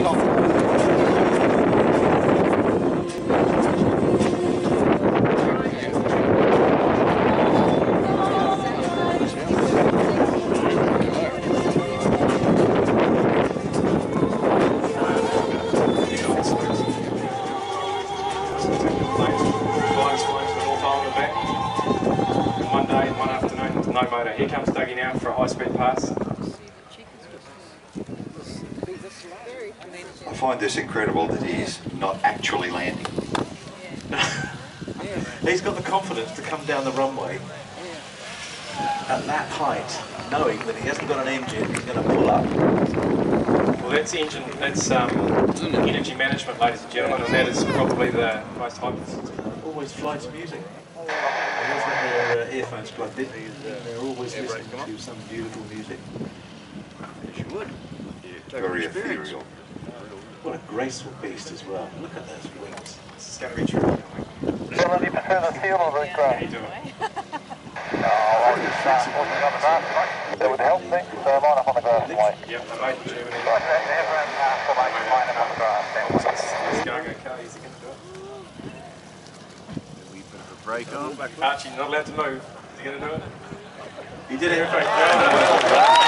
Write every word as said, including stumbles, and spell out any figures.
Here comes Dougie now for a high-speed pass. I find this incredible that he's not actually landing. He's got the confidence to come down the runway at that height, knowing that he hasn't got an engine, he's going to pull up. Well, that's engine, that's um, energy management, ladies and gentlemen, and that is probably the most high. Always fly to music. They've always got their uh, earphones plugged in. They're always listening to some beautiful music. Yes, you would. Very ethereal. What a graceful beast as well. Look at those wings. This is going to be true. seventy percent of fuel on the How you doing? That would help, thanks. Uh, line up on the grass, Mike. Yep, I'm made in Germany. Line up on the grass. It's going okay, is he going to do it? We put a brake on. Archie, you're not allowed to move. Is he going to do it? He did it. Perfect.